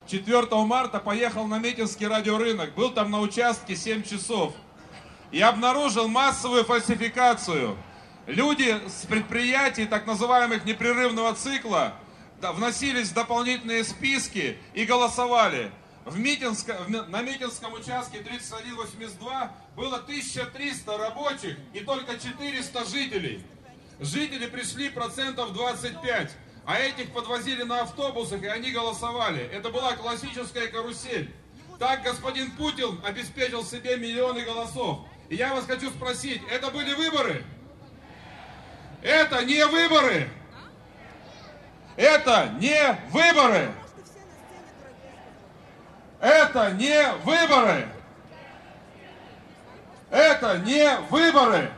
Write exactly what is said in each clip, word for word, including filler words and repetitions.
четвёртого марта поехал на Митинский радиорынок, был там на участке семь часов и обнаружил массовую фальсификацию. Люди с предприятий так называемых непрерывного цикла вносились в дополнительные списки и голосовали. В Митинско, на Митинском участке тридцать один восемьдесят два было тысяча триста рабочих и только четыреста жителей. Жители пришли процентов двадцать пять, а этих подвозили на автобусах, и они голосовали. Это была классическая карусель. Так господин Путин обеспечил себе миллионы голосов. И я вас хочу спросить, это были выборы? Это не выборы! Это не выборы! Это не выборы! Это не выборы!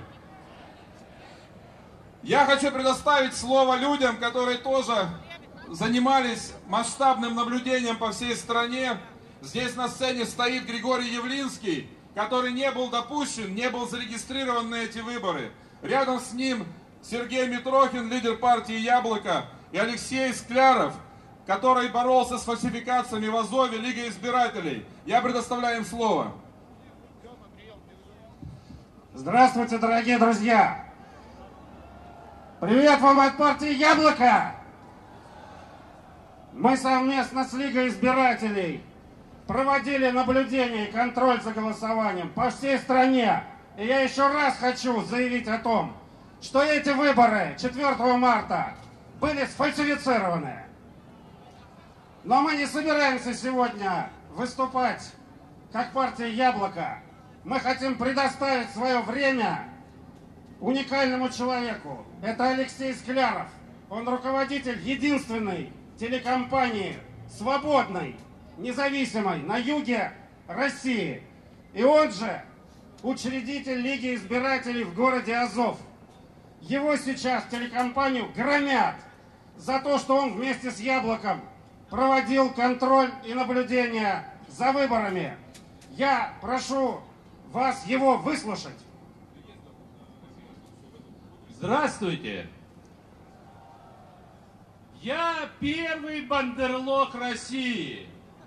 Я хочу предоставить слово людям, которые тоже занимались масштабным наблюдением по всей стране. Здесь на сцене стоит Григорий Явлинский, который не был допущен, не был зарегистрирован на эти выборы. Рядом с ним Сергей Митрохин, лидер партии «Яблоко», и Алексей Скляров, который боролся с фальсификациями в Азове, Лига избирателей. Я предоставляю им слово. Здравствуйте, дорогие друзья! Привет вам от партии «Яблоко». Мы совместно с Лигой избирателей проводили наблюдение и контроль за голосованием по всей стране. И я еще раз хочу заявить о том, что эти выборы четвёртого марта были сфальсифицированы. Но мы не собираемся сегодня выступать как партия «Яблоко». Мы хотим предоставить свое время уникальному человеку. Это Алексей Скляров. Он руководитель единственной телекомпании, свободной, независимой, на юге России. И он же учредитель Лиги избирателей в городе Азов. Его сейчас телекомпанию громят за то, что он вместе с «Яблоком» проводил контроль и наблюдение за выборами. Я прошу вас его выслушать. Здравствуйте! Я первый бандерлог России.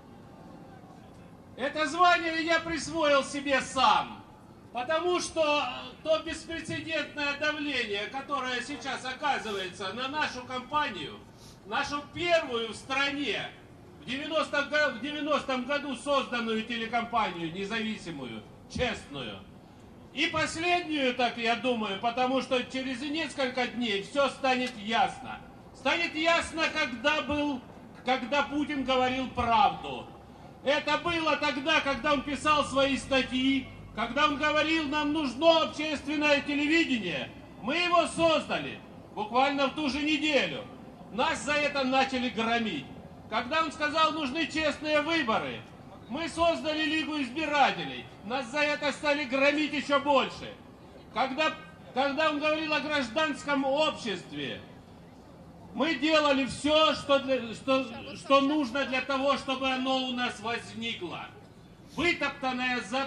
Это звание я присвоил себе сам, потому что то беспрецедентное давление, которое сейчас оказывается на нашу компанию, нашу первую в стране, в девяностом году созданную телекомпанию, независимую, честную, и последнюю, так я думаю, потому что через несколько дней все станет ясно. Станет ясно, когда был, когда Путин говорил правду. Это было тогда, когда он писал свои статьи, когда он говорил, нам нужно общественное телевидение. Мы его создали буквально в ту же неделю. Нас за это начали громить. Когда он сказал, нужны честные выборы, мы создали Лигу избирателей. Нас за это стали громить еще больше. Когда, когда он говорил о гражданском обществе, мы делали все, что, для, что, что нужно для того, чтобы оно у нас возникло. Вытоптанная за,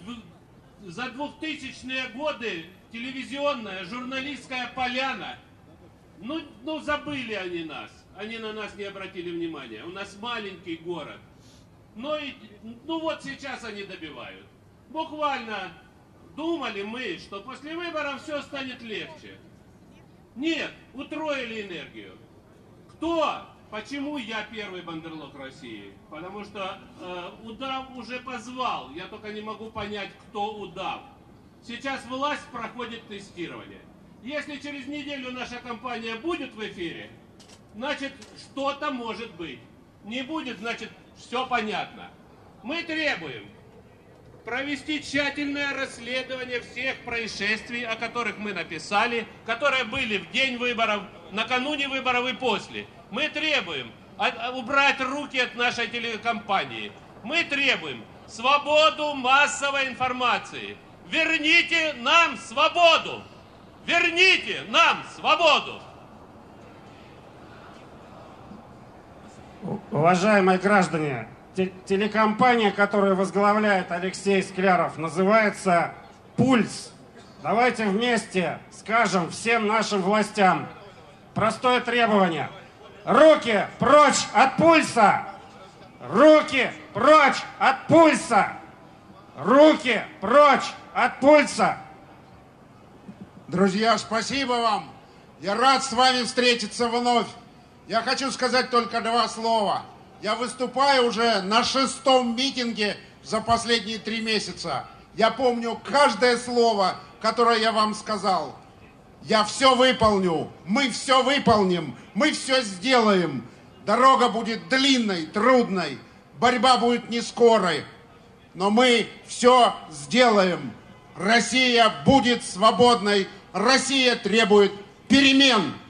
за двухтысячные годы телевизионная, журналистская поляна. Ну, ну, забыли они нас. Они на нас не обратили внимания. У нас маленький город. Но и, ну вот сейчас они добивают. Буквально думали мы, что после выборов все станет легче. Нет, утроили энергию. Кто? Почему я первый бандерлог России? Потому что э, удав уже позвал. Я только не могу понять, кто удав. Сейчас власть проходит тестирование. Если через неделю наша компания будет в эфире, значит, что-то может быть. Не будет, значит, все понятно. Мы требуем провести тщательное расследование всех происшествий, о которых мы написали, которые были в день выборов, накануне выборов и после. Мы требуем от, убрать руки от нашей телекомпании. Мы требуем свободу массовой информации. Верните нам свободу! Верните нам свободу! Уважаемые граждане, телекомпания, которую возглавляет Алексей Скляров, называется «Пульс». Давайте вместе скажем всем нашим властям простое требование. Руки прочь от пульса! Руки прочь от пульса! Руки прочь от пульса! Друзья, спасибо вам. Я рад с вами встретиться вновь. Я хочу сказать только два слова. Я выступаю уже на шестом митинге за последние три месяца. Я помню каждое слово, которое я вам сказал. Я все выполню, мы все выполним, мы все сделаем. Дорога будет длинной, трудной, борьба будет не скорой. Но мы все сделаем. Россия будет свободной, Россия требует перемен.